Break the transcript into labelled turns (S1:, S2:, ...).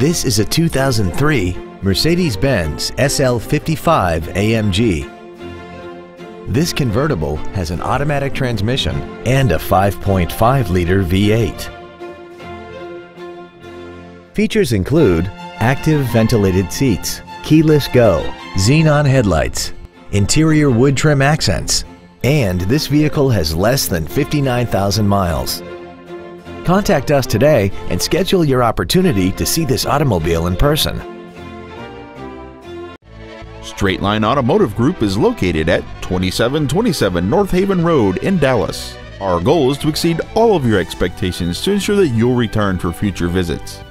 S1: This is a 2003 Mercedes-Benz SL55 AMG. This convertible has an automatic transmission and a 5.5-liter V8. Features include active ventilated seats, keyless go, xenon headlights, interior wood trim accents, and this vehicle has less than 59,000 miles. Contact us today and schedule your opportunity to see this automobile in person.
S2: Straight Line Automotive Group is located at 2727 Northaven Road in Dallas. Our goal is to exceed all of your expectations to ensure that you'll return for future visits.